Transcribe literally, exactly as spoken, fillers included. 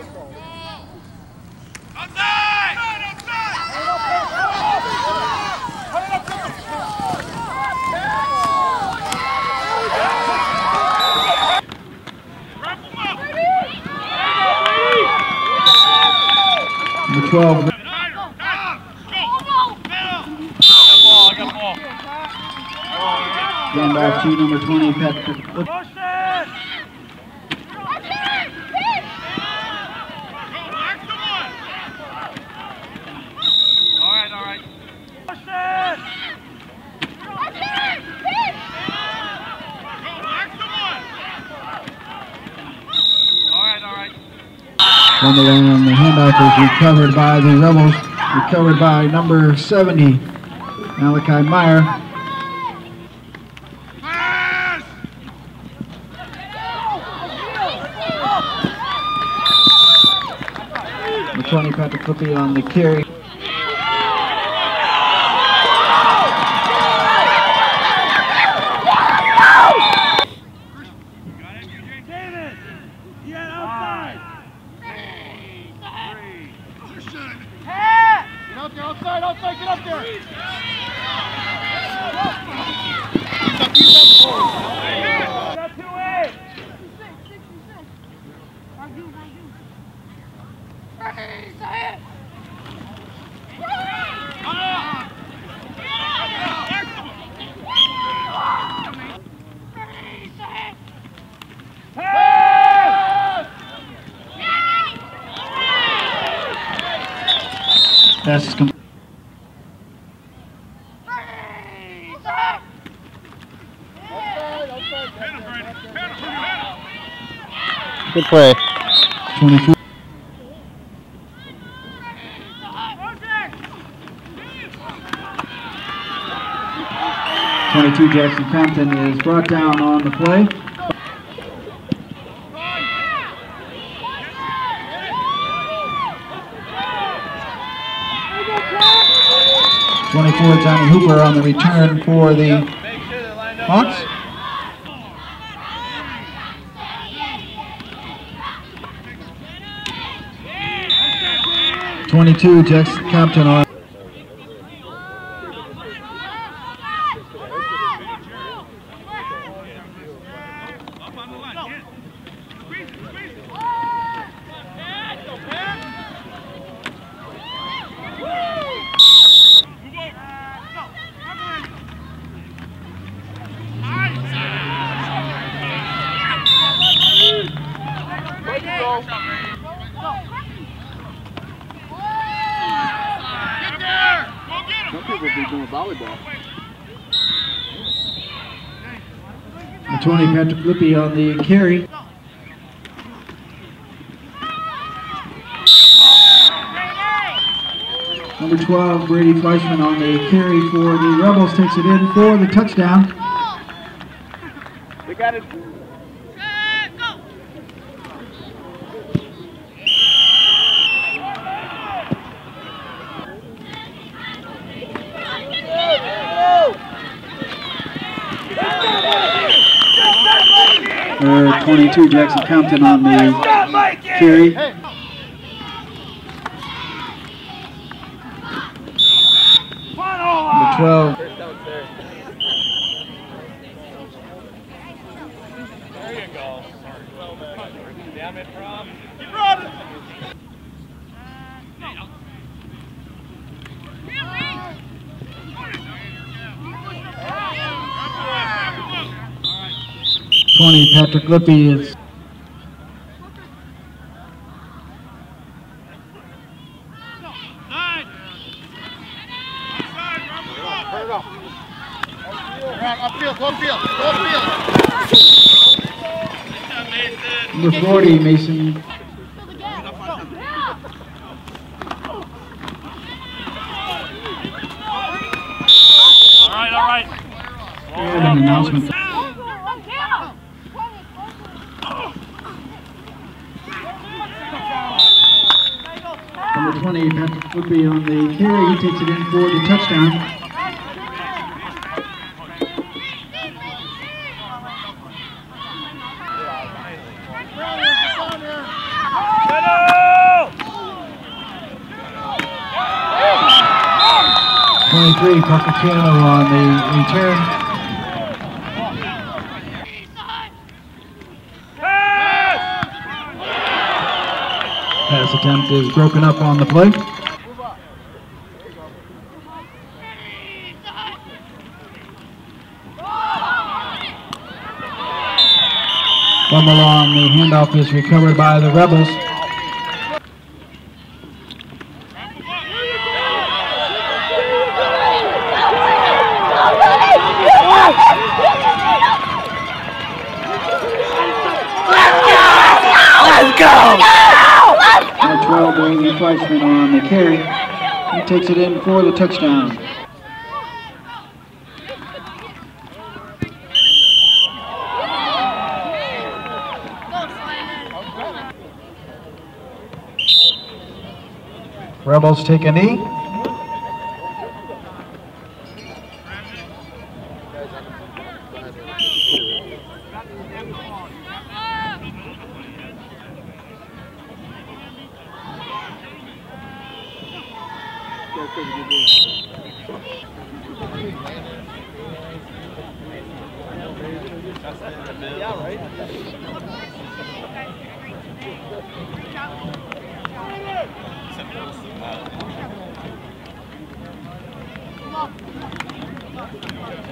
Number twelve. Going back to number twenty, Patrick. On the line, on the handoff is recovered by the Rebels, recovered by number seventy, Malachi Meyer. Number twenty, Patrick Flippy on the carry. Outside, outside, get up there! That's two eight! Pass is complete. Good play. twenty-two. twenty-two, Jackson Compton is brought down on the play. twenty-four, Johnny Hooper on the return for the Hawks. twenty-two, Jackson Compton on. Some people be doing volleyball. The twenty, Patrick Lippy on the carry. Number twelve, Brady Fleischman on the carry for the Rebels, takes it in for the touchdown. They got it. Uh, twenty-two, Jackson Compton on the carry. Number twelve. There you go. Damn it, Rob. twenty, Patrick Lippy is. Upfield, upfield, upfield. Number forty, Mason. All right, all right. And an announcement. Number twenty, Patrick Lippy on the carry. He takes it in for the touchdown. Get up! twenty-three, Pocatello on the return. Pass attempt is broken up on the play. Fumble on the handoff is recovered by the Rebels. Let's go! twelve, Brady Fleischman on the carry. He takes it in for the touchdown. Rebels take a knee. Yeah, right? Come on.